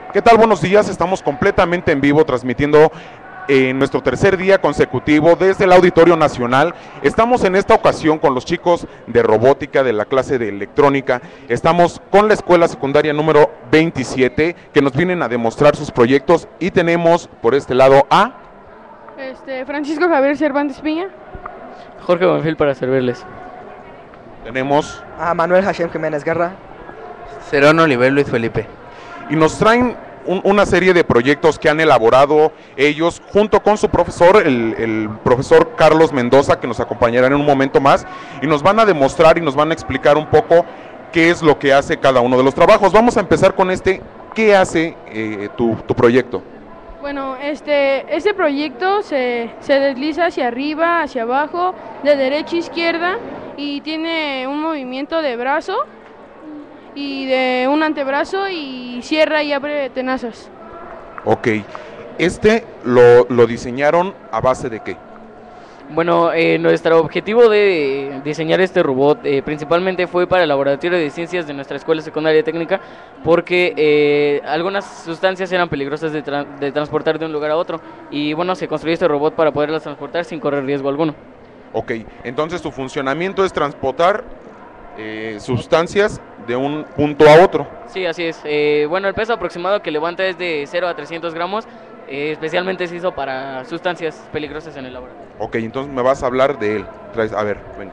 ¿Qué tal? Buenos días, estamos completamente en vivo transmitiendo en nuestro tercer día consecutivo desde el Auditorio Nacional. Estamos en esta ocasión con los chicos de robótica de la clase de electrónica. Estamos con la escuela secundaria número 27 que nos vienen a demostrar sus proyectos y tenemos por este lado a... Francisco Javier Cervantes Piña. Jorge Bonfil para servirles. Tenemos a Manuel Hashem Jiménez Guerra. Serón Oliver Luis Felipe. y nos traen una serie de proyectos que han elaborado ellos junto con su profesor, el profesor Carlos Mendoza, que nos acompañará en un momento más, y nos van a demostrar y nos van a explicar un poco qué es lo que hace cada uno de los trabajos. Vamos a empezar con ¿qué hace tu proyecto? Bueno, este proyecto se desliza hacia arriba, hacia abajo, de derecha a izquierda, y tiene un movimiento de brazo y de un antebrazo, y cierra y abre tenazas. Ok, lo diseñaron a base de ¿qué? Bueno, nuestro objetivo de diseñar este robot principalmente fue para el laboratorio de ciencias de nuestra escuela secundaria técnica, porque algunas sustancias eran peligrosas de transportar de un lugar a otro, y bueno, se construyó este robot para poderlas transportar sin correr riesgo alguno. Ok, entonces su funcionamiento es transportar sustancias de un punto a otro. Sí, así es. Bueno, el peso aproximado que levanta es de 0 a 300 gramos, especialmente se hizo para sustancias peligrosas en el laboratorio. Ok, entonces me vas a hablar de él. A ver, venga.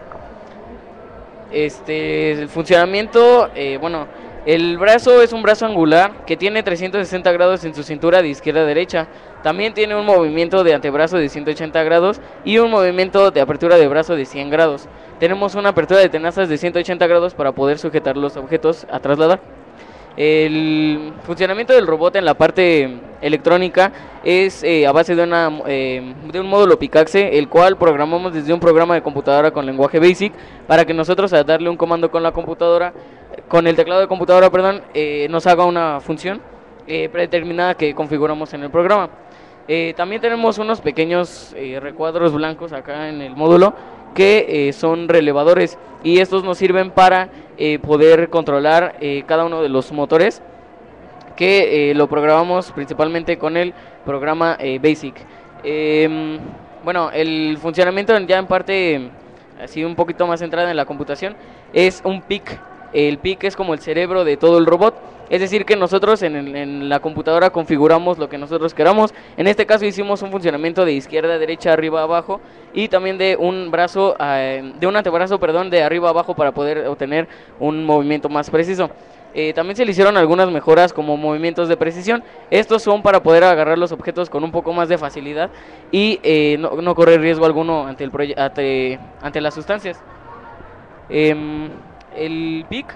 El funcionamiento, bueno, el brazo es un brazo angular que tiene 360 grados en su cintura de izquierda a derecha. También tiene un movimiento de antebrazo de 180 grados y un movimiento de apertura de brazo de 100 grados. Tenemos una apertura de tenazas de 180 grados para poder sujetar los objetos a trasladar. El funcionamiento del robot en la parte electrónica es a base de un módulo Picaxe, el cual programamos desde un programa de computadora con lenguaje BASIC, para que nosotros, al darle un comando con la computadora, con el teclado de computadora, nos haga una función predeterminada que configuramos en el programa. También tenemos unos pequeños recuadros blancos acá en el módulo que son relevadores, y estos nos sirven para poder controlar cada uno de los motores, que lo programamos principalmente con el programa BASIC. Bueno, el funcionamiento ya en parte así un poquito más centrada en la computación es un PIC. El PIC es como el cerebro de todo el robot, es decir que nosotros en la computadora configuramos lo que nosotros queramos. En este caso hicimos un funcionamiento de izquierda a derecha, arriba a abajo, y también de un brazo, de un antebrazo, de arriba a abajo, para poder obtener un movimiento más preciso. También se le hicieron algunas mejoras como movimientos de precisión. Estos son para poder agarrar los objetos con un poco más de facilidad y no correr riesgo alguno ante las sustancias. El PIC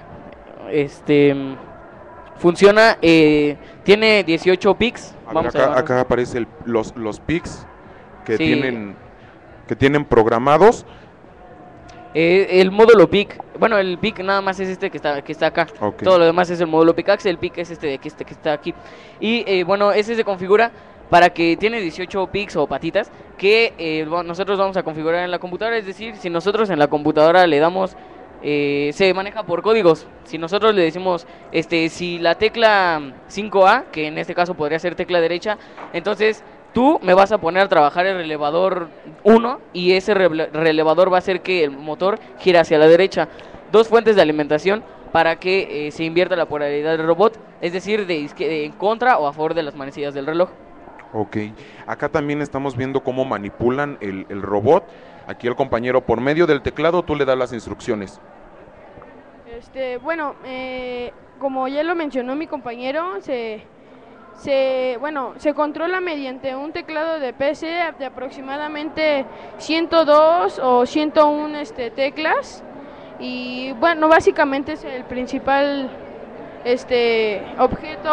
funciona, tiene 18 PICs. Acá aparecen los PICs que, sí, tienen programados. El módulo PIC, bueno, el PIC nada más es este que está acá. Okay. Todo lo demás es el módulo Picaxe. El PIC es este de aquí, que está aquí. Y bueno, ese se configura para que tiene 18 PICs o patitas que nosotros vamos a configurar en la computadora. Es decir, si nosotros en la computadora le damos, se maneja por códigos. Si nosotros le decimos, si la tecla 5A, que en este caso podría ser tecla derecha, entonces tú me vas a poner a trabajar el relevador 1, y ese relevador va a hacer que el motor gire hacia la derecha. Dos fuentes de alimentación para que se invierta la polaridad del robot, es decir, en contra o a favor de las manecillas del reloj. Ok, acá también estamos viendo cómo manipulan el robot. Aquí el compañero, por medio del teclado, tú le das las instrucciones. Bueno, como ya lo mencionó mi compañero, se controla mediante un teclado de PC de aproximadamente 102 o 101 teclas, y bueno, básicamente es el principal objeto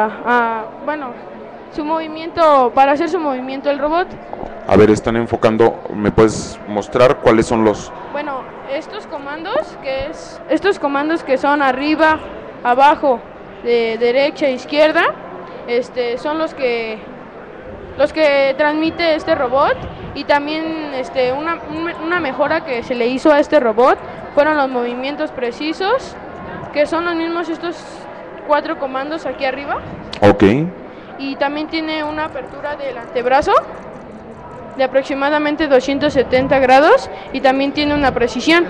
su movimiento, para hacer su movimiento el robot. A ver, están enfocando, ¿me puedes mostrar cuáles son los...? Bueno, estos comandos que son arriba, abajo, de derecha a izquierda, son los que transmite este robot. Y también una mejora que se le hizo a este robot fueron los movimientos precisos, que son los mismos estos 4 comandos aquí arriba. Ok. Y también tiene una apertura del antebrazo de aproximadamente 270 grados y también tiene una precisión.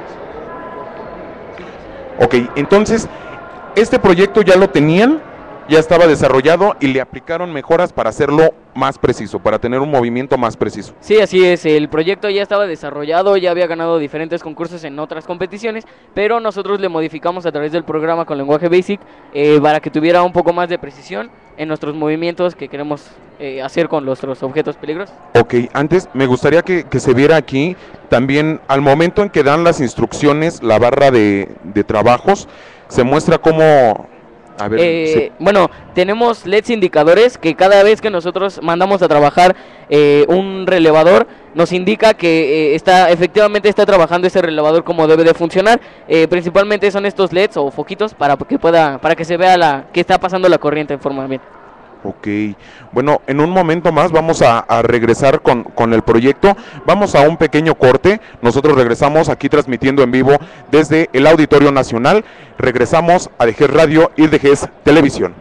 Ok, entonces, este proyecto ya lo tenían, ya estaba desarrollado y le aplicaron mejoras para hacerlo más preciso, para tener un movimiento más preciso. Sí, así es, el proyecto ya estaba desarrollado, ya había ganado diferentes concursos en otras competiciones, pero nosotros le modificamos a través del programa con lenguaje BASIC para que tuviera un poco más de precisión en nuestros movimientos que queremos hacer con nuestros objetos peligrosos. Ok, antes me gustaría que se viera aquí también al momento en que dan las instrucciones, la barra de trabajos, se muestra cómo... A ver, Bueno, tenemos LEDs indicadores que cada vez que nosotros mandamos a trabajar un relevador, nos indica que efectivamente está trabajando ese relevador como debe de funcionar. Principalmente son estos LEDs o foquitos para que se vea que está pasando la corriente en forma bien. Ok, bueno, en un momento más vamos a regresar con el proyecto, vamos a un pequeño corte, nosotros regresamos aquí transmitiendo en vivo desde el Auditorio Nacional, regresamos a DGES Radio y DGES Televisión.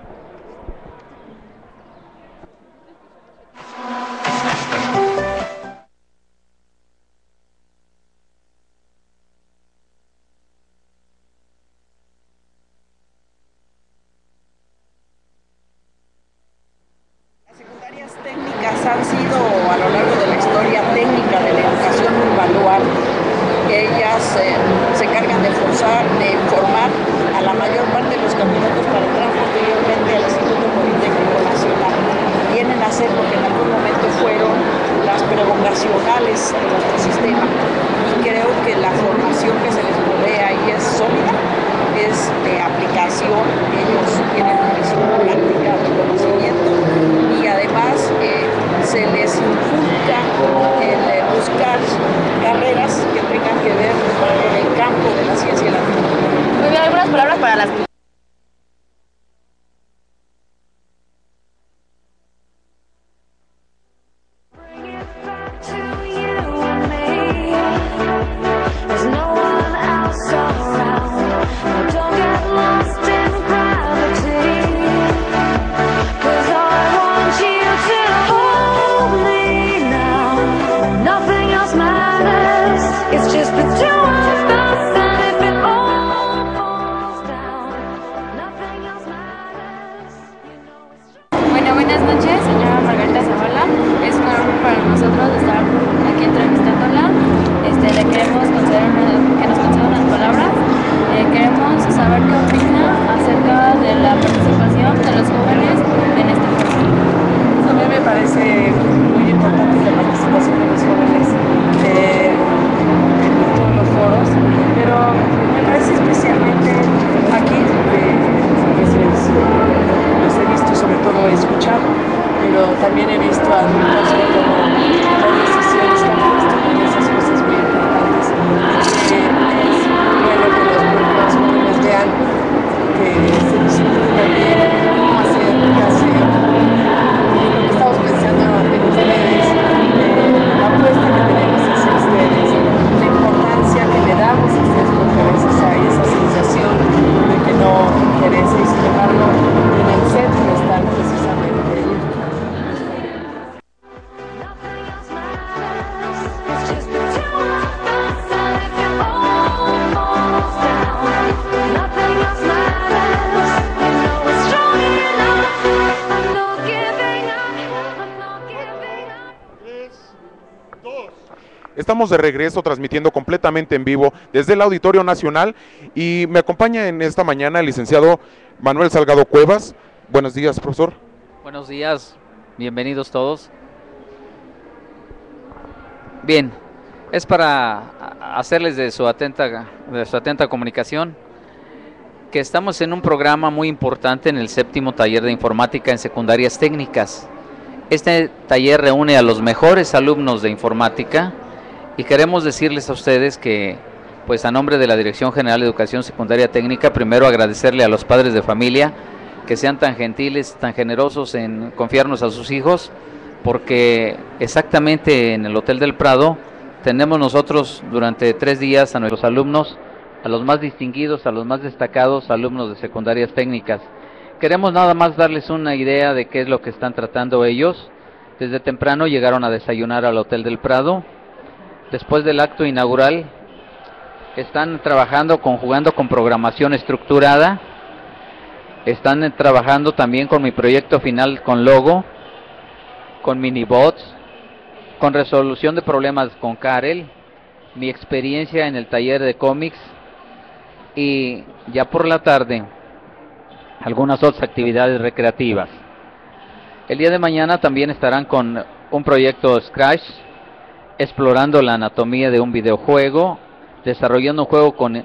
Han sido a lo largo de la historia técnica de la educación un baluarte. Ellas se encargan de formar a la mayor parte de los candidatos para entrar posteriormente al Instituto Politécnico Nacional. Vienen a ser lo que en algún momento fueron las prevocacionales de nuestro sistema. Y creo que la formación que se les provee ahí es sólida, es de aplicación, ellos tienen muchísima práctica de conocimiento y además se les inculca el buscar carreras que tengan que ver con el campo de la ciencia y la tecnología. Muy bien, algunas palabras para las... Buenas noches, señora Margarita Zavala. Es un honor para nosotros estar aquí entrevistándola. Le queremos conceder que nos conceda unas palabras. Queremos saber qué opina acerca de la participación de los jóvenes en este foro. A mí me parece muy importante la participación de los jóvenes en todos los foros, pero me parece especialmente aquí los he visto sobre todo escuchar, pero también he visto a adultos que toman decisiones que han puesto en esas cosas muy importantes. Es bueno que los jóvenes vean que se discute también cómo hacer, qué hacer. Lo que estamos pensando en ustedes, la apuesta que tenemos hacia ustedes, la importancia que le damos a ustedes, porque a veces hay esa sensación de que no interesa y sin embargo en el centro están precisamente ellos. Estamos de regreso transmitiendo completamente en vivo desde el Auditorio Nacional y me acompaña en esta mañana el licenciado Manuel Salgado Cuevas. Buenos días, profesor. Buenos días, bienvenidos todos. Bien, es para hacerles de su atenta comunicación que estamos en un programa muy importante en el 7º taller de informática en secundarias técnicas. Este taller reúne a los mejores alumnos de informática y queremos decirles a ustedes que, pues a nombre de la Dirección General de Educación Secundaria Técnica, primero agradecerle a los padres de familia que sean tan gentiles, tan generosos en confiarnos a sus hijos, porque exactamente en el Hotel del Prado tenemos nosotros durante 3 días a nuestros alumnos, a los más distinguidos, a los más destacados alumnos de secundarias técnicas. queremos nada más darles una idea de qué es lo que están tratando ellos. Desde temprano llegaron a desayunar al Hotel del Prado. Después del acto inaugural, están trabajando, jugando con programación estructurada. Están trabajando también con mi proyecto final con Logo, con Minibots, con resolución de problemas con Karel, mi experiencia en el taller de cómics y ya por la tarde algunas otras actividades recreativas. El día de mañana también estarán con un proyecto Scratch, explorando la anatomía de un videojuego, desarrollando un juego con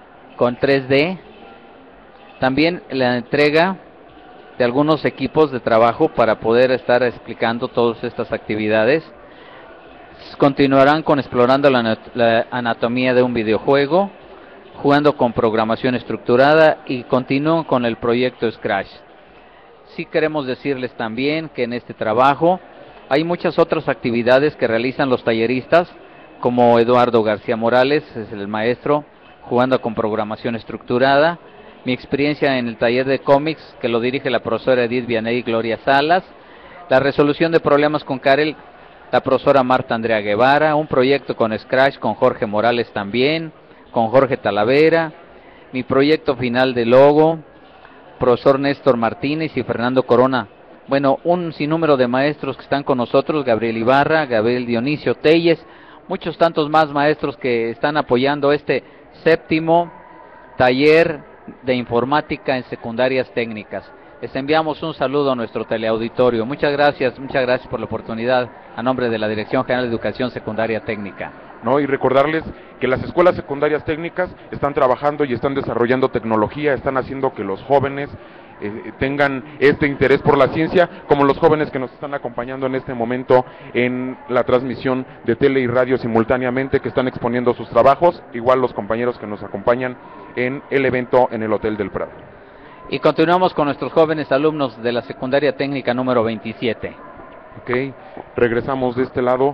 3D, también la entrega de algunos equipos de trabajo para poder estar explicando todas estas actividades. Continuarán con explorando la anatomía de un videojuego, jugando con programación estructurada y continúan con el proyecto Scratch. Sí queremos decirles también que en este trabajo hay muchas otras actividades que realizan los talleristas, como Eduardo García Morales, es el maestro, jugando con programación estructurada. Mi experiencia en el taller de cómics, que lo dirige la profesora Edith Vianey y Gloria Salas. La resolución de problemas con Karel, la profesora Marta Andrea Guevara. Un proyecto con Scratch, con Jorge Morales también, con Jorge Talavera. Mi proyecto final de Logo, profesor Néstor Martínez y Fernando Corona. Bueno, un sinnúmero de maestros que están con nosotros, Gabriel Ibarra, Gabriel Dionisio Telles, muchos tantos más maestros que están apoyando este séptimo taller de informática en secundarias técnicas. Les enviamos un saludo a nuestro teleauditorio. Muchas gracias por la oportunidad a nombre de la Dirección General de Educación Secundaria Técnica. ¿No? Y recordarles que las escuelas secundarias técnicas están trabajando y están desarrollando tecnología, están haciendo que los jóvenes tengan este interés por la ciencia, como los jóvenes que nos están acompañando en este momento en la transmisión de tele y radio simultáneamente, que están exponiendo sus trabajos, igual los compañeros que nos acompañan en el evento en el Hotel del Prado. Y continuamos con nuestros jóvenes alumnos de la secundaria técnica número 27. Ok, regresamos de este lado.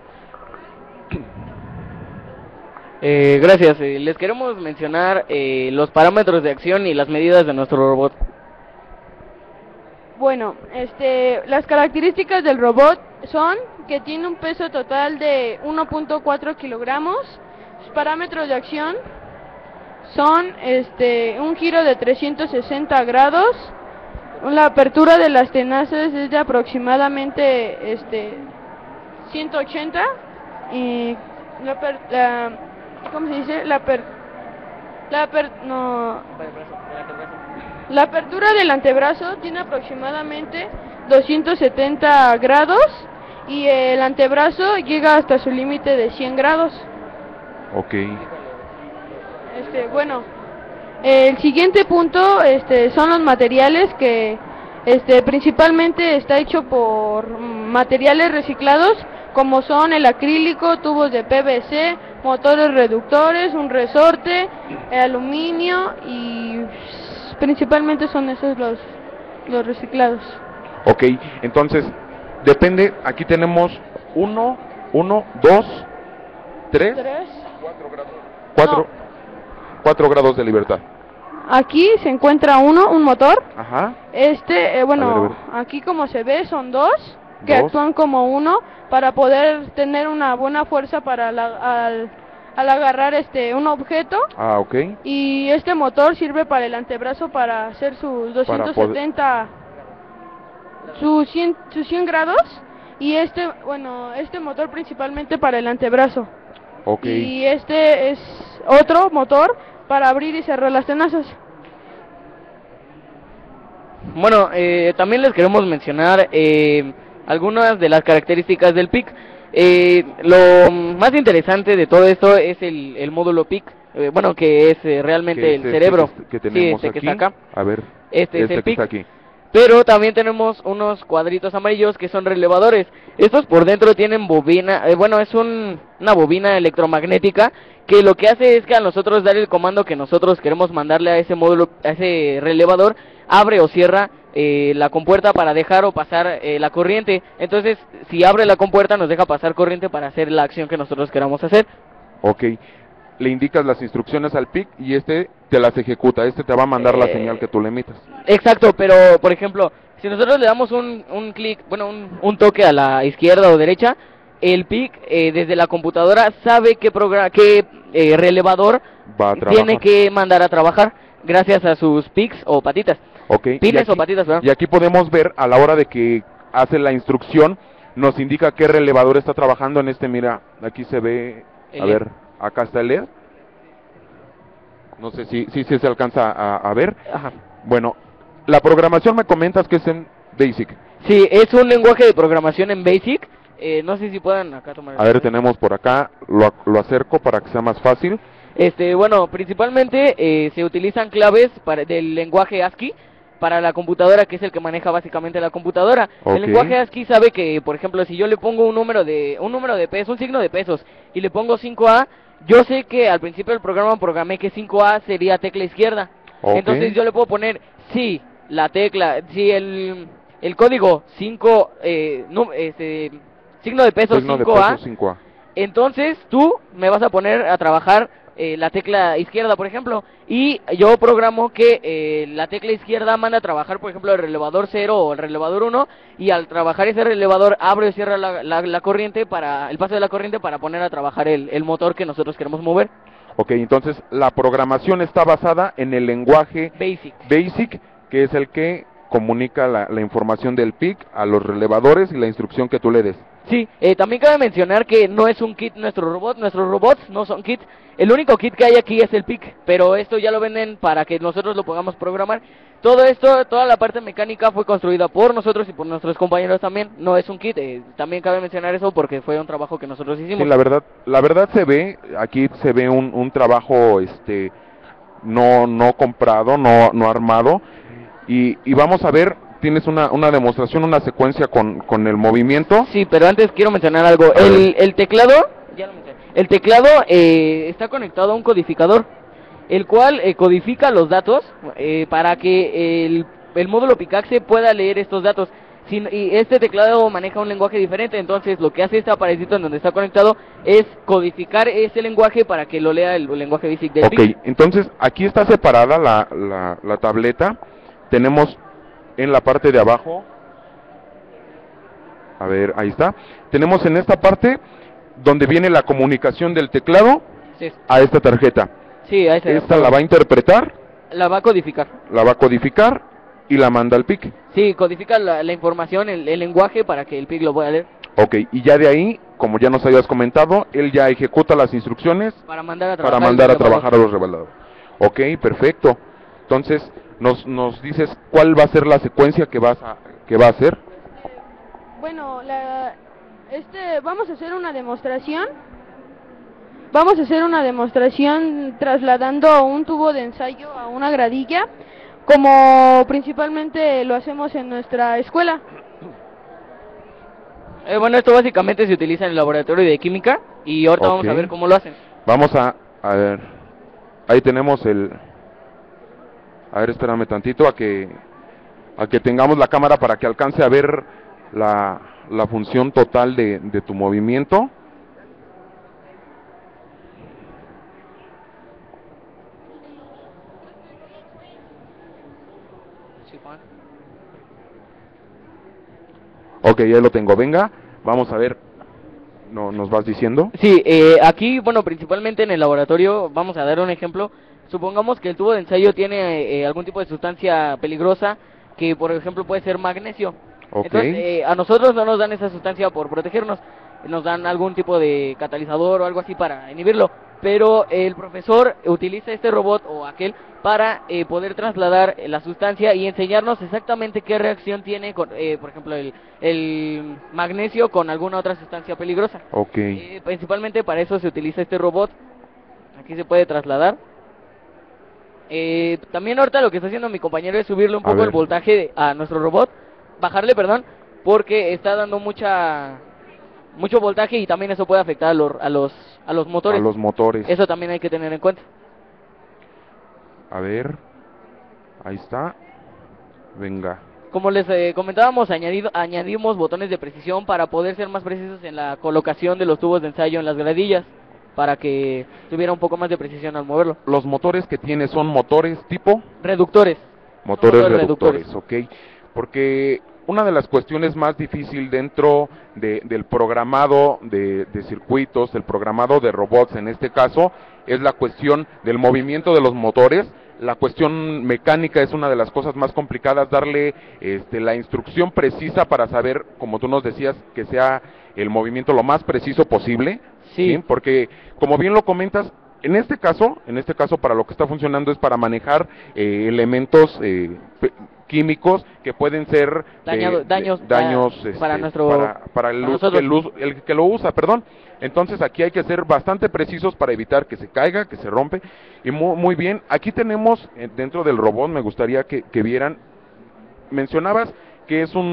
Gracias, les queremos mencionar los parámetros de acción y las medidas de nuestro robot. Bueno, las características del robot son que tiene un peso total de 1.4 kilogramos. Sus parámetros de acción son un giro de 360 grados. La apertura de las tenazas es de aproximadamente 180 y ¿cómo se dice? La apertura del antebrazo tiene aproximadamente 270 grados y el antebrazo llega hasta su límite de 100 grados. Ok. Bueno, el siguiente punto son los materiales que principalmente está hecho por materiales reciclados, como son el acrílico, tubos de PVC, motores reductores, un resorte, aluminio y principalmente son esos los reciclados. Ok, entonces depende, aquí tenemos 1, 2, 3, 4 grados de libertad. Aquí se encuentra un motor. Ajá. Bueno, aquí como se ve son dos que actúan como uno para poder tener una buena fuerza para al agarrar un objeto. Ah, ok. Y este motor sirve para el antebrazo para hacer sus 270, sus 100 grados. Y este motor principalmente para el antebrazo. Ok. Y este es otro motor para abrir y cerrar las tenazas. Bueno, también les queremos mencionar algunas de las características del PIC. Lo más interesante de todo esto es el módulo PIC, bueno, que es realmente el cerebro que tenemos que está acá. A ver, este es el que PIC. está aquí. Pero también tenemos unos cuadritos amarillos que son relevadores. Estos por dentro tienen bobina, es una bobina electromagnética que lo que hace es que a nosotros dar el comando que nosotros queremos mandarle a ese módulo, a ese relevador, abre o cierra la compuerta para dejar o pasar la corriente. Entonces, si abre la compuerta nos deja pasar corriente para hacer la acción que nosotros queramos hacer. Ok. le indicas las instrucciones al PIC y este te las ejecuta, este te va a mandar la señal que tú le emitas. Exacto, pero por ejemplo, si nosotros le damos un clic, bueno, un toque a la izquierda o derecha, el PIC desde la computadora sabe qué relevador Va a tiene trabajar. que mandar a trabajar gracias a sus PICs o patitas. Ok, y Pines aquí- o patitas, perdón. Y aquí podemos ver a la hora de que hace la instrucción, nos indica qué relevador está trabajando en este, mira, aquí se ve, El a LED. ver, acá está el LED. No sé si se alcanza a ver. Ajá. Bueno, la programación me comentas que es en Basic. Sí, es un lenguaje de programación en Basic. No sé si puedan acá tomar. A ver, tenemos por acá, lo acerco para que sea más fácil. Bueno, principalmente se utilizan claves del lenguaje ASCII para la computadora, que es el que maneja básicamente la computadora. Ok. El lenguaje ASCII sabe que, por ejemplo, si yo le pongo un número de pesos, un signo de pesos, y le pongo 5A, yo sé que al principio del programa programé que 5A sería tecla izquierda. Ok. Entonces yo le puedo poner si el código 5, signo de pesos Signo de 5A. peso 5A. Entonces tú me vas a poner a trabajar la tecla izquierda, por ejemplo, y yo programo que la tecla izquierda manda a trabajar, por ejemplo, el relevador 0 o el relevador 1, y al trabajar ese relevador abre y cierra la corriente el paso de la corriente para poner a trabajar el motor que nosotros queremos mover. Ok, entonces la programación está basada en el lenguaje Basic, que es el que comunica la información del PIC a los relevadores y la instrucción que tú le des. Sí, también cabe mencionar que no es un kit nuestros robots no son kits. El único kit que hay aquí es el PIC, pero esto ya lo venden para que nosotros lo podamos programar. Todo esto, toda la parte mecánica fue construida por nosotros y por nuestros compañeros también. No es un kit, también cabe mencionar eso porque fue un trabajo que nosotros hicimos. Sí, la verdad aquí se ve un trabajo no comprado, no armado, y vamos a ver, tienes una demostración, una secuencia con el movimiento. Sí, pero antes quiero mencionar algo. El teclado, ya lo mencioné. El teclado está conectado a un codificador, el cual codifica los datos para que el módulo Picaxe pueda leer estos datos. Y este teclado maneja un lenguaje diferente, entonces lo que hace este aparatito en donde está conectado es codificar ese lenguaje para que lo lea el lenguaje BASIC del Ok, PIC. entonces aquí está separada la tableta. Tenemos en la parte de abajo, a ver, ahí está. Tenemos en esta parte donde viene la comunicación del teclado Sí, a esta tarjeta. sí, a ese Esta la va a interpretar, la va a codificar. la va a codificar y la manda al PIC. Sí, codifica la información, el lenguaje para que el PIC lo pueda leer. Ok, y ya de ahí, como ya nos habías comentado, él ya ejecuta las instrucciones Para mandar a para trabajar. mandar a trabajar a los reveladores. Ok, perfecto. Entonces, nos dices cuál va a ser la secuencia que va a hacer. Bueno, vamos a hacer una demostración. Vamos a hacer una demostración trasladando un tubo de ensayo a una gradilla, como principalmente lo hacemos en nuestra escuela. Bueno, esto básicamente se utiliza en el laboratorio de química y ahorita vamos a Ok. ver cómo lo hacen. Vamos a ver. Ahí tenemos a ver, espérame tantito a que tengamos la cámara para que alcance a ver la función total de tu movimiento. Ok, ya lo tengo. Venga, vamos a ver. ¿Nos vas diciendo? Sí, aquí, bueno, principalmente en el laboratorio, vamos a dar un ejemplo. Supongamos que el tubo de ensayo tiene algún tipo de sustancia peligrosa, que por ejemplo puede ser magnesio. Ok. Entonces, a nosotros no nos dan esa sustancia por protegernos, nos dan algún tipo de catalizador o algo así para inhibirlo. Pero el profesor utiliza este robot o aquel para poder trasladar la sustancia y enseñarnos exactamente qué reacción tiene, con, por ejemplo, el magnesio con alguna otra sustancia peligrosa. Ok. Principalmente para eso se utiliza este robot. Aquí se puede trasladar. También ahorita lo que está haciendo mi compañero es subirle un A poco ver. el voltaje a nuestro robot, bajarle, perdón, porque está dando mucho voltaje y también eso puede afectar a los motores. A los motores. Eso también hay que tener en cuenta. A ver. Ahí está. Venga. Como les comentábamos, añadimos botones de precisión para poder ser más precisos en la colocación de los tubos de ensayo en las gradillas. para que tuviera un poco más de precisión al moverlo. Los motores que tiene son motores tipo Reductores. motores Motores reductores, ¿ok? Porque una de las cuestiones más difíciles dentro del programado de circuitos, el programado de robots en este caso, es la cuestión del movimiento de los motores. La cuestión mecánica es una de las cosas más complicadas, darle la instrucción precisa para saber, como tú nos decías, que sea el movimiento lo más preciso posible. Sí. Porque, como bien lo comentas, en este caso para lo que está funcionando es para manejar elementos químicos que pueden ser daños para nuestro para el, para us- nosotros. el que lo usa, perdón. Entonces aquí hay que ser bastante precisos para evitar que se caiga, que se rompe. Y muy bien, aquí tenemos dentro del robot, me gustaría que vieran, mencionabas que es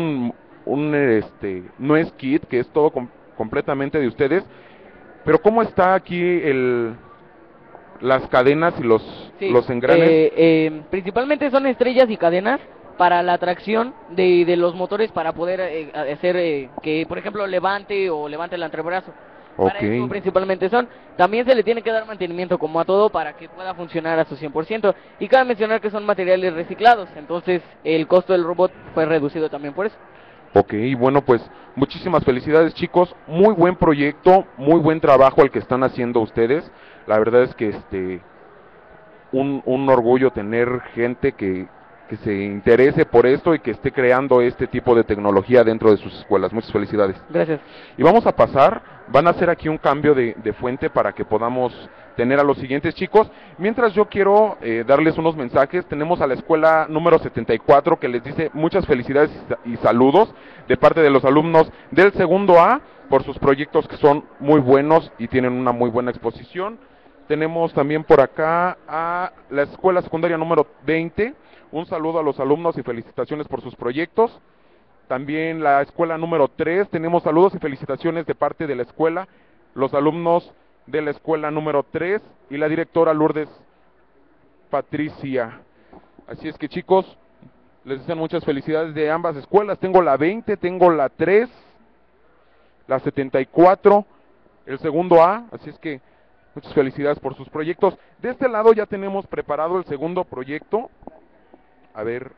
no es kit, que es todo completamente de ustedes, pero ¿cómo está aquí las cadenas y Sí, los engranes? Principalmente son estrellas y cadenas para la tracción de los motores para poder hacer que, por ejemplo, levante el antebrazo. Para Ok. eso principalmente son. También se le tiene que dar mantenimiento como a todo para que pueda funcionar a su 100%. Y cabe mencionar que son materiales reciclados, entonces el costo del robot fue reducido también por eso. Ok, bueno, pues muchísimas felicidades, chicos, muy buen proyecto, muy buen trabajo el que están haciendo ustedes. La verdad es que un orgullo tener gente que se interese por esto y que esté creando este tipo de tecnología dentro de sus escuelas. Muchas felicidades. Gracias. Y vamos a pasar, van a hacer aquí un cambio de fuente para que podamos tener a los siguientes chicos. Mientras yo quiero darles unos mensajes, tenemos a la escuela número 74 que les dice muchas felicidades y saludos de parte de los alumnos del segundo A por sus proyectos que son muy buenos y tienen una muy buena exposición. Tenemos también por acá a la escuela secundaria número 20, un saludo a los alumnos y felicitaciones por sus proyectos. También la escuela número 3, tenemos saludos y felicitaciones de parte de la escuela, los alumnos de la escuela número 3 y la directora Lourdes Patricia. Así es que chicos, les desean muchas felicidades de ambas escuelas. Tengo la 20, tengo la 3, la 74, el segundo A, así es que muchas felicidades por sus proyectos. De este lado ya tenemos preparado el segundo proyecto. A ver.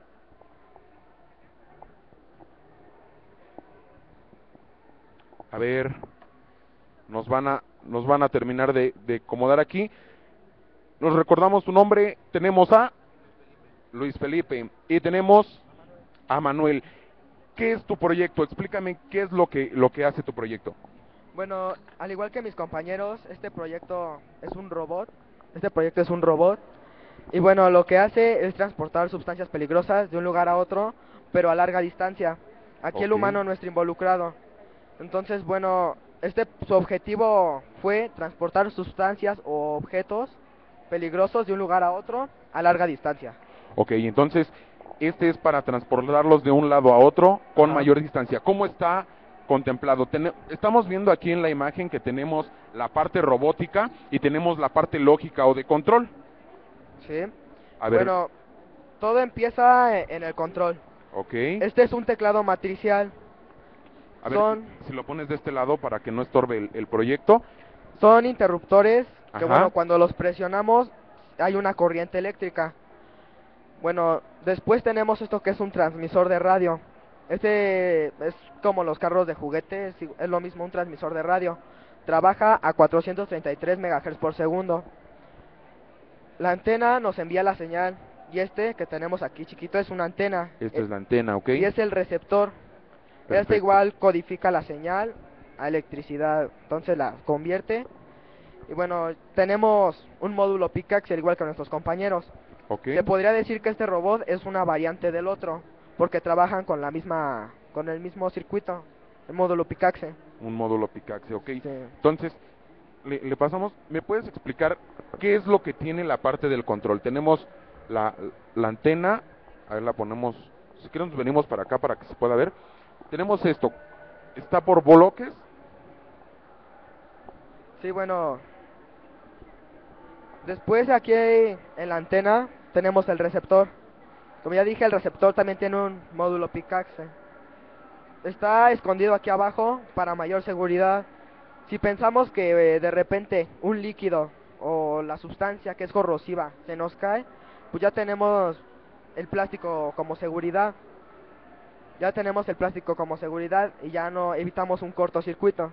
A ver. Nos van a terminar de acomodar aquí. Nos recordamos su nombre. Tenemos a Luis Felipe y tenemos a Manuel. ¿Qué es tu proyecto? Explícame qué es lo que hace tu proyecto. Bueno, al igual que mis compañeros, este proyecto es un robot. Este proyecto es un robot. Y bueno, lo que hace es transportar sustancias peligrosas de un lugar a otro, pero a larga distancia. Aquí el Ok. humano no está involucrado. Entonces, bueno, su objetivo fue transportar sustancias o objetos peligrosos de un lugar a otro a larga distancia. Ok, entonces este es para transportarlos de un lado a otro con Ajá. mayor distancia. ¿Cómo está contemplado? Estamos viendo aquí en la imagen que tenemos la parte robótica y tenemos la parte lógica o de control. ¿Sí? A ver, Bueno, todo empieza en el control. ok. Este es un teclado matricial. A ver, son- si lo pones de este lado para que no estorbe el proyecto. Son interruptores que, Ajá. bueno, cuando los presionamos hay una corriente eléctrica. Bueno, después tenemos esto que es un transmisor de radio. Este es como los carros de juguete, es lo mismo un transmisor de radio. Trabaja a 433 MHz por segundo. La antena nos envía la señal y este que tenemos aquí chiquito es una antena. Esta es la antena, ok. Y es el receptor. Perfecto. Este igual codifica la señal a electricidad, entonces la convierte. Y bueno, tenemos un módulo Picaxe al igual que nuestros compañeros. Ok. Se podría decir que este robot es una variante del otro, porque trabajan con con el mismo circuito, el módulo Picaxe. Un módulo Picaxe, ok. Sí. Entonces, le pasamos, ¿me puedes explicar qué es lo que tiene la parte del control? Tenemos la antena, a ver, la ponemos, si quieren nos venimos para acá para que se pueda ver. Tenemos esto, está por bloques. Sí, bueno. Después aquí en la antena tenemos el receptor. Como ya dije, el receptor también tiene un módulo Picaxe. Está escondido aquí abajo para mayor seguridad. Si pensamos que de repente un líquido o la sustancia que es corrosiva se nos cae, pues ya tenemos el plástico como seguridad. Ya tenemos el plástico como seguridad y ya no evitamos un cortocircuito.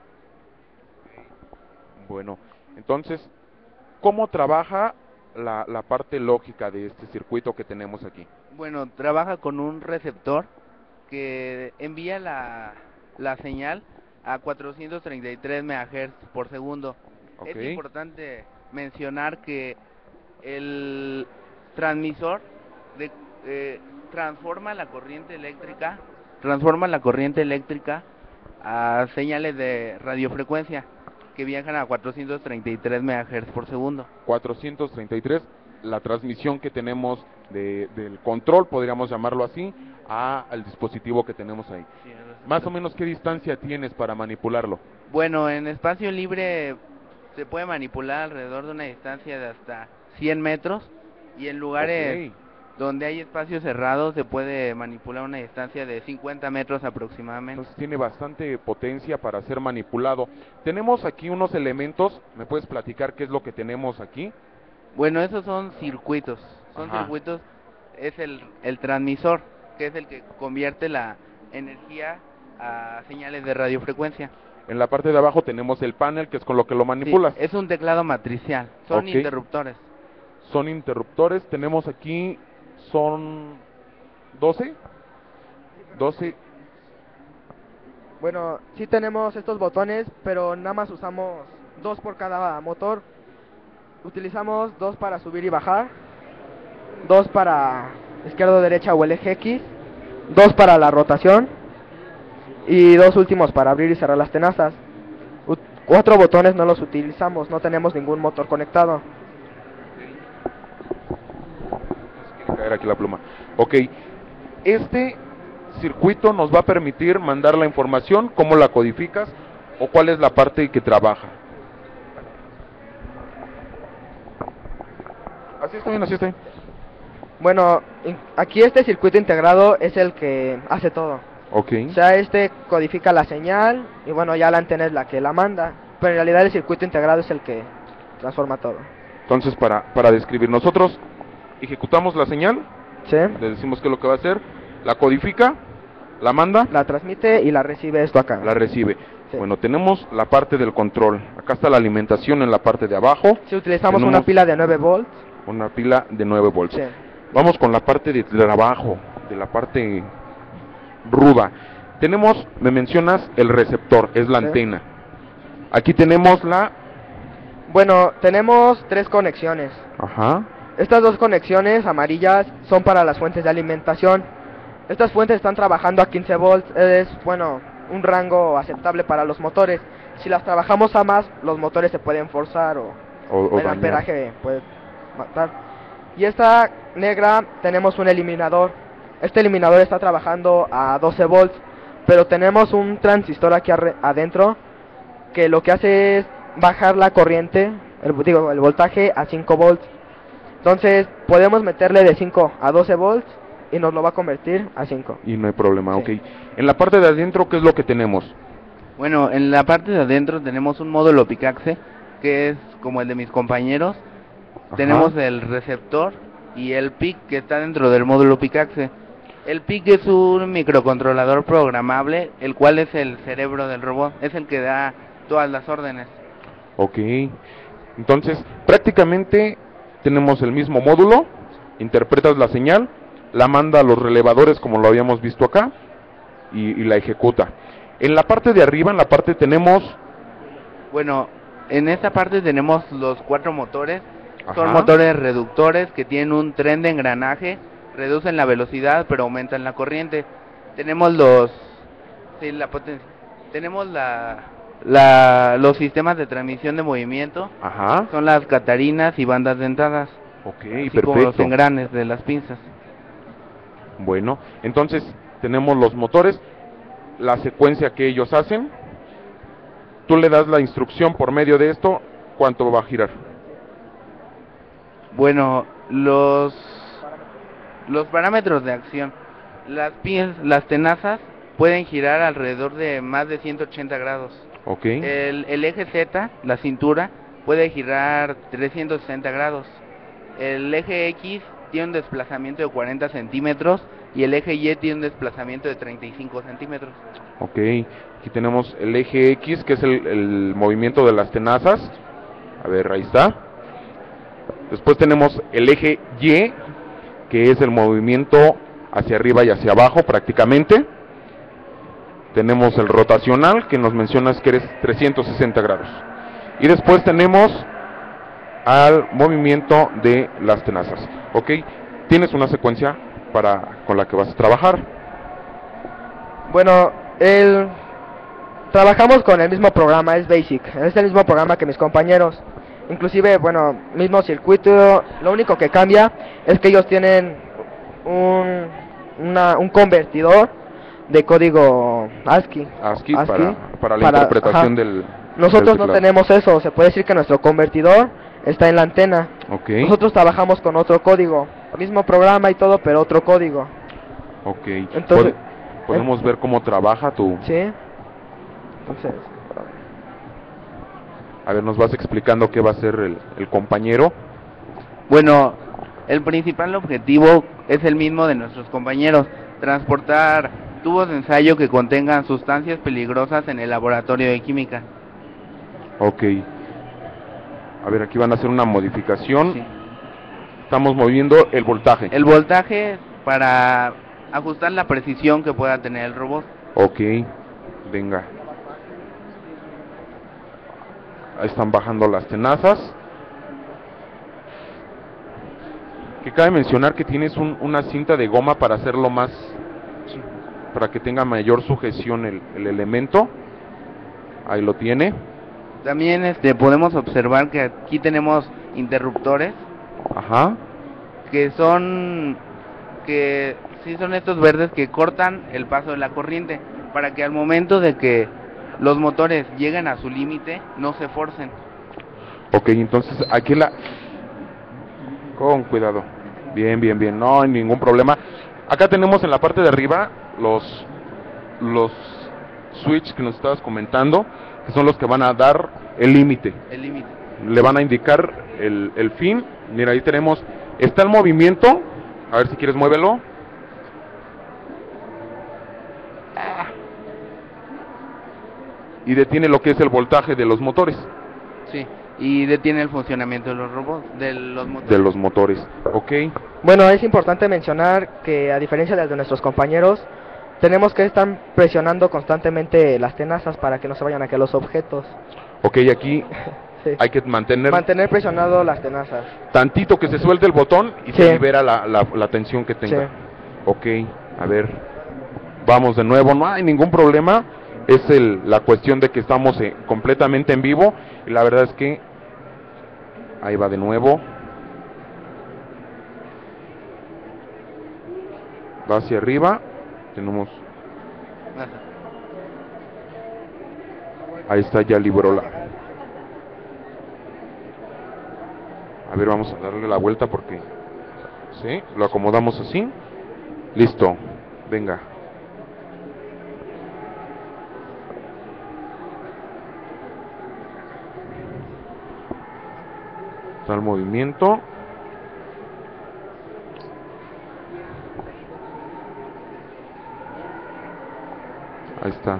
Bueno, entonces, ¿cómo trabaja la parte lógica de este circuito que tenemos aquí? Bueno, trabaja con un receptor que envía la señal a 433 MHz por segundo. Ok. Es importante mencionar que el transmisor transforma la corriente eléctrica a señales de radiofrecuencia que viajan a 433 MHz por segundo. 433, la transmisión que tenemos del control, podríamos llamarlo así, al dispositivo que tenemos ahí. Más o menos, ¿qué distancia tienes para manipularlo? Bueno, en espacio libre se puede manipular alrededor de una distancia de hasta 100 metros y en lugares Ok. donde hay espacio cerrado se puede manipular una distancia de 50 metros aproximadamente. Entonces tiene bastante potencia para ser manipulado. Tenemos aquí unos elementos, ¿me puedes platicar qué es lo que tenemos aquí? Bueno, esos son circuitos. Ajá. Es el transmisor, que es el que convierte la energía a señales de radiofrecuencia. En la parte de abajo tenemos el panel, que es con lo que lo manipulas. Sí, es un teclado matricial, son Ok. interruptores. Son interruptores, tenemos aquí, son 12. Bueno, sí tenemos estos botones, pero nada más usamos 2 por cada motor. Utilizamos 2 para subir y bajar, 2 para izquierda o derecha o el eje X, 2 para la rotación y 2 últimos para abrir y cerrar las tenazas. 4 botones no los utilizamos, no tenemos ningún motor conectado. Quiere caer aquí la pluma. Ok, este circuito nos va a permitir mandar la información, cómo la codificas o cuál es la parte que trabaja. Así está bien, así está bien. Bueno, aquí este circuito integrado es el que hace todo. Ok. O sea, este codifica la señal y bueno, ya la antena es la que la manda. Pero en realidad el circuito integrado es el que transforma todo. Entonces, para describir, nosotros ejecutamos la señal, ¿Sí? le decimos qué es lo que va a hacer, la codifica, la manda, La transmite y la recibe esto acá. la recibe. Sí. Bueno, tenemos la parte del control. Acá está la alimentación en la parte de abajo. Si utilizamos Tenemos una pila de 9 volts. una pila de 9 volts. Sí. Vamos con la parte de trabajo, de la parte ruda. Tenemos, me mencionas, el receptor, es la Sí. antena. Aquí tenemos Bueno, tenemos 3 conexiones. Ajá. Estas 2 conexiones amarillas son para las fuentes de alimentación. Estas fuentes están trabajando a 15 volts, es bueno, un rango aceptable para los motores. Si las trabajamos a más, los motores se pueden forzar o O el dañar. amperaje puede matar. Y esta negra tenemos un eliminador. Este eliminador está trabajando a 12 volts, pero tenemos un transistor aquí adentro que lo que hace es bajar la corriente, el voltaje a 5 volts. Entonces podemos meterle de 5 a 12 volts y nos lo va a convertir a 5. Y no hay problema, Sí. ok. En la parte de adentro, ¿qué es lo que tenemos? Bueno, en la parte de adentro tenemos un módulo Picaxe, que es como el de mis compañeros. Ajá. Tenemos el receptor y el PIC que está dentro del módulo Picaxe. El PIC es un microcontrolador programable, el cual es el cerebro del robot, es el que da todas las órdenes. Ok. Entonces, prácticamente tenemos el mismo módulo, interpretas la señal, la manda a los relevadores como lo habíamos visto acá y la ejecuta. En la parte de arriba, en la parte tenemos... Bueno, en esta parte tenemos los 4 motores. Son Ajá. motores reductores que tienen un tren de engranaje, reducen la velocidad pero aumentan la corriente. Tenemos la potencia. Tenemos los sistemas de transmisión de movimiento, Ajá. son las catarinas y bandas dentadas, Ok, así como los perfecto. engranes de las pinzas. Bueno, entonces tenemos los motores, la secuencia que ellos hacen. Tú le das la instrucción por medio de esto, ¿cuánto va a girar? Bueno, los parámetros de acción. Las tenazas pueden girar alrededor de más de 180 grados. Ok. El eje Z, la cintura, puede girar 360 grados. El eje X tiene un desplazamiento de 40 centímetros y el eje Y tiene un desplazamiento de 35 centímetros. Ok, aquí tenemos el eje X, que es el movimiento de las tenazas. A ver, ahí está. Después tenemos el eje Y, que es el movimiento hacia arriba y hacia abajo prácticamente. Tenemos el rotacional, que nos mencionas que eres 360 grados. Y después tenemos al movimiento de las tenazas. Ok, tienes una secuencia con la que vas a trabajar. Bueno, trabajamos con el mismo programa, es Basic, es el mismo programa que mis compañeros. Inclusive, bueno, mismo circuito, lo único que cambia es que ellos tienen un convertidor de código ASCII. ASCII para la interpretación del... Nosotros no tenemos eso, se puede decir que nuestro convertidor está en la antena. Okay. Nosotros trabajamos con otro código, mismo programa y todo, pero otro código. Ok. Entonces, ¿podemos ver cómo trabaja tu...? Sí. Entonces... A ver, nos vas explicando qué va a hacer el compañero. Bueno, el principal objetivo es el mismo de nuestros compañeros, transportar tubos de ensayo que contengan sustancias peligrosas en el laboratorio de química. Ok. A ver, aquí van a hacer una modificación. Sí. Estamos moviendo el voltaje. El voltaje para ajustar la precisión que pueda tener el robot. Ok, venga. Ahí están bajando las tenazas. Que cabe mencionar que tienes una cinta de goma para hacerlo más... para que tenga mayor sujeción el elemento. Ahí lo tiene. También podemos observar que aquí tenemos interruptores. Ajá. Que son estos verdes que cortan el paso de la corriente, para que al momento de que los motores lleguen a su límite no se forcen. Ok, entonces aquí con cuidado. Bien, bien, bien, no hay ningún problema. Acá tenemos en la parte de arriba los switch que nos estabas comentando, que son los que van a dar el límite. El límite. Le van a indicar el fin. Mira, ahí tenemos, está el movimiento. A ver si quieres, muévelo. Y detiene lo que es el voltaje de los motores. Sí, y detiene el funcionamiento de los robots, de los motores. De los motores, ok. Bueno, es importante mencionar que a diferencia de nuestros compañeros, tenemos que estar presionando constantemente las tenazas para que no se vayan a caer los objetos. Ok, aquí sí. Hay que mantener presionado las tenazas. Tantito que se suelte el botón y sí. Se libera la tensión que tenga. Sí. Ok, a ver, vamos de nuevo, no hay ningún problema. Es la cuestión de que estamos completamente en vivo y la verdad es que ahí va de nuevo. Va hacia arriba. Tenemos... Ahí está, ya libró la... A ver, vamos a darle la vuelta porque... Sí, lo acomodamos así. Listo, venga. Está el movimiento. Ahí está.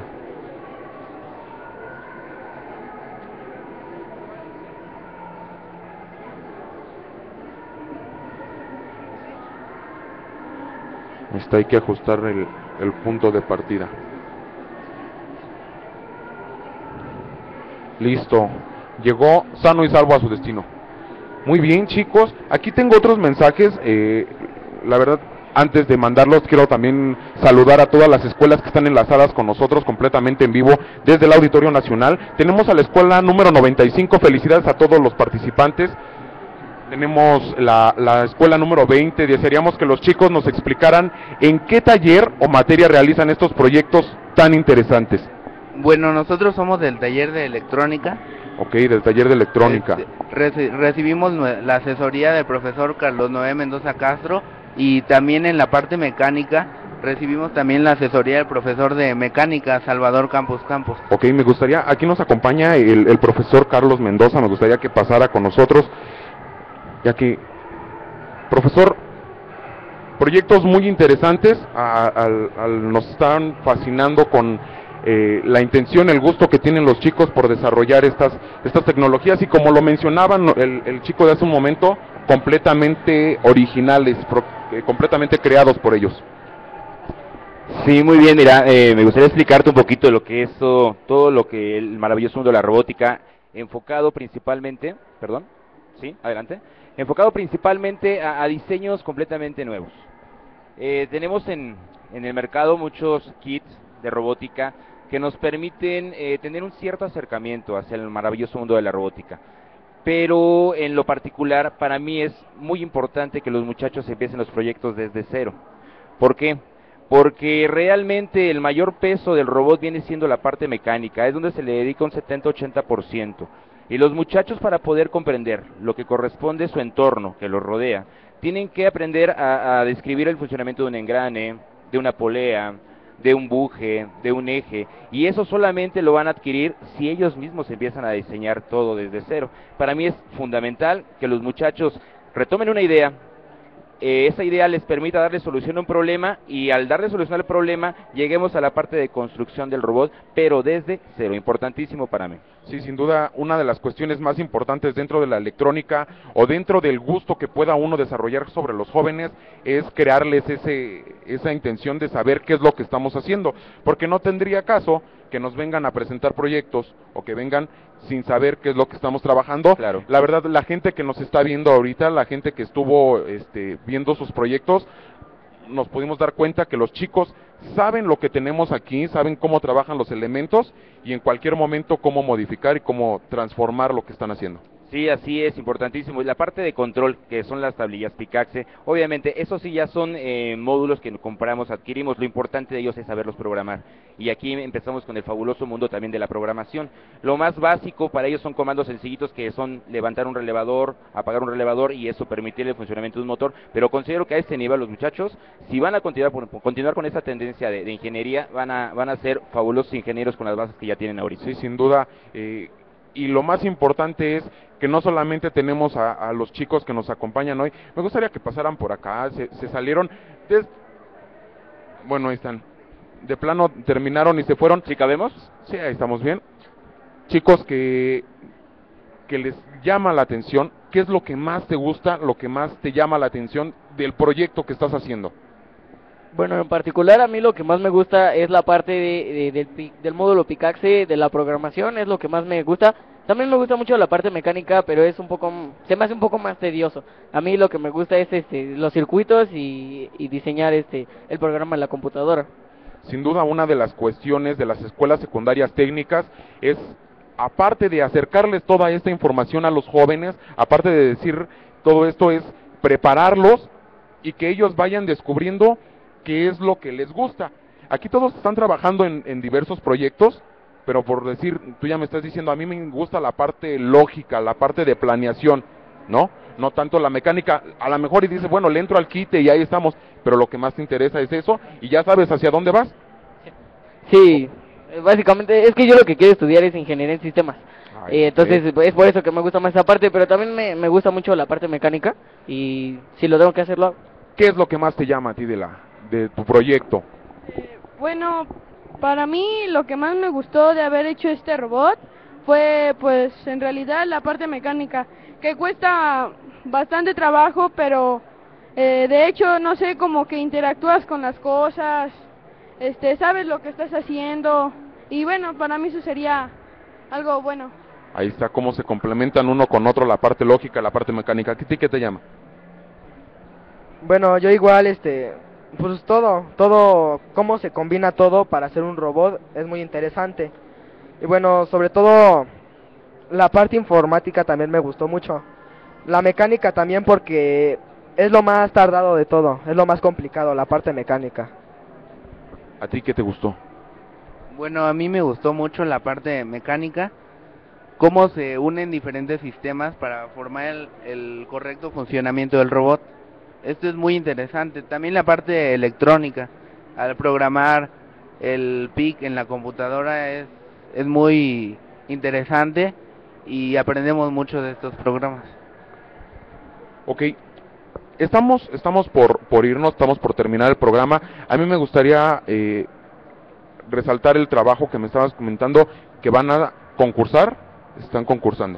Hay que ajustar el punto de partida. Listo. Llegó sano y salvo a su destino. Muy bien, chicos. Aquí tengo otros mensajes. La verdad, antes de mandarlos, quiero también saludar a todas las escuelas que están enlazadas con nosotros completamente en vivo desde el Auditorio Nacional. Tenemos a la escuela número 95. Felicidades a todos los participantes. Tenemos la escuela número 20. Desearíamos que los chicos nos explicaran en qué taller o materia realizan estos proyectos tan interesantes. Bueno, nosotros somos del taller de electrónica. Ok, del taller de electrónica. Recibimos la asesoría del profesor Carlos Noé Mendoza Castro y también en la parte mecánica recibimos también la asesoría del profesor de mecánica, Salvador Campos Campos. Ok, me gustaría, aquí nos acompaña el profesor Carlos Mendoza, me gustaría que pasara con nosotros, ya que, profesor, proyectos muy interesantes, nos están fascinando con la intención, el gusto que tienen los chicos por desarrollar estas tecnologías, y como lo mencionaban el chico de hace un momento, completamente originales, completamente creados por ellos. Sí, muy bien, mira, me gustaría explicarte un poquito de lo que es todo lo que el maravilloso mundo de la robótica, enfocado principalmente, perdón, sí, adelante, enfocado principalmente a diseños completamente nuevos. Tenemos en el mercado muchos kits de robótica que nos permiten tener un cierto acercamiento hacia el maravilloso mundo de la robótica. Pero en lo particular, para mí es muy importante que los muchachos empiecen los proyectos desde cero. ¿Por qué? Porque realmente el mayor peso del robot viene siendo la parte mecánica, es donde se le dedica un 70-80%. Y los muchachos, para poder comprender lo que corresponde a su entorno que los rodea, tienen que aprender a describir el funcionamiento de un engrane, de una polea, de un buje, de un eje, y eso solamente lo van a adquirir si ellos mismos empiezan a diseñar todo desde cero. Para mí es fundamental que los muchachos retomen una idea, esa idea les permita darle solución a un problema, y al darle solución al problema lleguemos a la parte de construcción del robot, pero desde cero, importantísimo para mí. Sí, sin duda, una de las cuestiones más importantes dentro de la electrónica o dentro del gusto que pueda uno desarrollar sobre los jóvenes es crearles esa intención de saber qué es lo que estamos haciendo, porque no tendría caso que nos vengan a presentar proyectos o que vengan sin saber qué es lo que estamos trabajando. Claro. La verdad, la gente que nos está viendo ahorita, la gente que estuvo viendo sus proyectos, nos pudimos dar cuenta que los chicos saben lo que tenemos aquí, saben cómo trabajan los elementos y en cualquier momento cómo modificar y cómo transformar lo que están haciendo. Sí, así es, importantísimo. Y la parte de control, que son las tablillas Picaxe, obviamente, eso sí ya son módulos que compramos, adquirimos, lo importante de ellos es saberlos programar. Y aquí empezamos con el fabuloso mundo también de la programación. Lo más básico para ellos son comandos sencillitos que son levantar un relevador, apagar un relevador, y eso permitir el funcionamiento de un motor. Pero considero que a este nivel los muchachos, si van a continuar con esa tendencia de ingeniería, van a ser fabulosos ingenieros con las bases que ya tienen ahorita. Sí, sin duda. Y lo más importante es que no solamente tenemos a los chicos que nos acompañan hoy, me gustaría que pasaran por acá, se salieron, bueno, ahí están, de plano terminaron y se fueron. ¿Sí cabemos? Sí, ahí estamos bien. Chicos que les llama la atención, ¿qué es lo que más te gusta, lo que más te llama la atención del proyecto que estás haciendo? Bueno, en particular a mí lo que más me gusta es la parte del módulo Picaxe, de la programación, es lo que más me gusta. También me gusta mucho la parte mecánica, pero se me hace un poco más tedioso. A mí lo que me gusta es los circuitos y diseñar el programa en la computadora. Sin duda, una de las cuestiones de las escuelas secundarias técnicas es, aparte de acercarles toda esta información a los jóvenes, aparte de decir todo esto, es prepararlos y que ellos vayan descubriendo qué es lo que les gusta. Aquí todos están trabajando en diversos proyectos, pero por decir, tú ya me estás diciendo, a mí me gusta la parte lógica, la parte de planeación, ¿no? No tanto la mecánica. A lo mejor y dices, bueno, le entro al quite y ahí estamos, pero lo que más te interesa es eso, y ya sabes hacia dónde vas. Sí, básicamente es que yo lo que quiero estudiar es ingeniería en sistemas. Entonces es por eso que me gusta más esa parte, pero también me gusta mucho la parte mecánica, y si lo tengo que hacer, lo hago. ¿Qué es lo que más te llama a ti de tu proyecto? Bueno, para mí lo que más me gustó de haber hecho este robot fue, pues, en realidad la parte mecánica, que cuesta bastante trabajo, pero de hecho, no sé, como que interactúas con las cosas, sabes lo que estás haciendo, y bueno, para mí eso sería algo bueno. Ahí está cómo se complementan uno con otro, la parte lógica, la parte mecánica. ¿Qué te llama? Bueno, yo igual, pues todo, cómo se combina todo para hacer un robot es muy interesante. Y bueno, sobre todo la parte informática también me gustó mucho. La mecánica también, porque es lo más tardado de todo, es lo más complicado, la parte mecánica. ¿A ti qué te gustó? Bueno, a mí me gustó mucho la parte mecánica, cómo se unen diferentes sistemas para formar el correcto funcionamiento del robot. Esto es muy interesante. También la parte electrónica, al programar el PIC en la computadora es muy interesante y aprendemos mucho de estos programas. Ok, estamos por irnos, estamos por terminar el programa. A mí me gustaría resaltar el trabajo que me estabas comentando, que van a concursar, están concursando.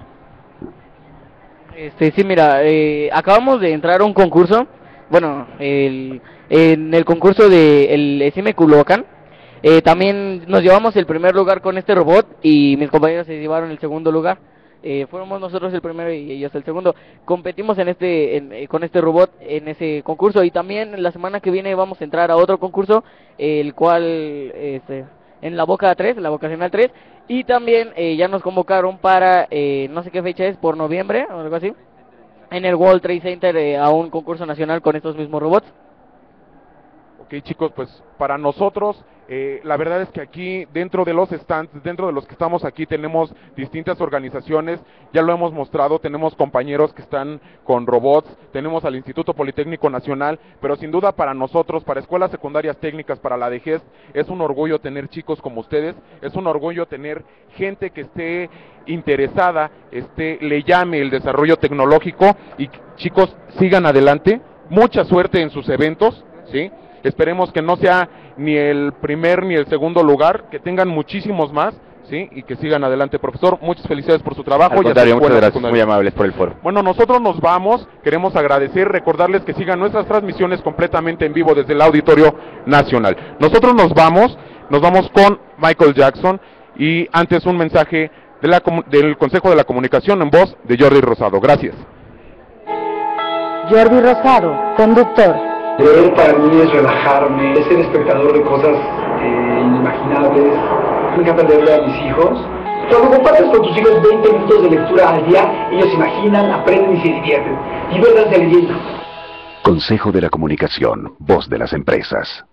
Sí, mira, acabamos de entrar a un concurso, bueno, en el concurso del ESIME Culhuacán. También nos llevamos el primer lugar con este robot y mis compañeros se llevaron el segundo lugar. Fuimos nosotros el primero y ellos el segundo. Competimos con este robot en ese concurso, y también la semana que viene vamos a entrar a otro concurso, el cual en la Boca 3, en la Vocacional 3, y también ya nos convocaron para, no sé qué fecha es, por noviembre o algo así, en el World Trade Center a un concurso nacional con estos mismos robots. Ok, chicos, pues para nosotros la verdad es que aquí dentro de los stands, dentro de los que estamos aquí, tenemos distintas organizaciones, ya lo hemos mostrado, tenemos compañeros que están con robots, tenemos al Instituto Politécnico Nacional, pero sin duda para nosotros, para escuelas secundarias técnicas, para la DGES, es un orgullo tener chicos como ustedes, es un orgullo tener gente que esté interesada, le llame el desarrollo tecnológico, y chicos, sigan adelante, mucha suerte en sus eventos, ¿sí? Esperemos que no sea ni el primer ni el segundo lugar, que tengan muchísimos más, ¿sí? Y que sigan adelante. Profesor, muchas felicidades por su trabajo. Al contrario, muchas gracias, muy amables por el foro. Bueno, nosotros nos vamos, queremos agradecer, recordarles que sigan nuestras transmisiones completamente en vivo desde el Auditorio Nacional. Nosotros nos vamos con Michael Jackson, y antes un mensaje del Consejo de la Comunicación en voz de Jordi Rosado. Gracias. Jordi Rosado, conductor. Leer para mí es relajarme, es ser espectador de cosas inimaginables. Me encanta leerle a mis hijos. Cuando compartes con tus hijos 20 minutos de lectura al día, ellos imaginan, aprenden y se divierten. Diviértanse leyendo. Consejo de la Comunicación, voz de las empresas.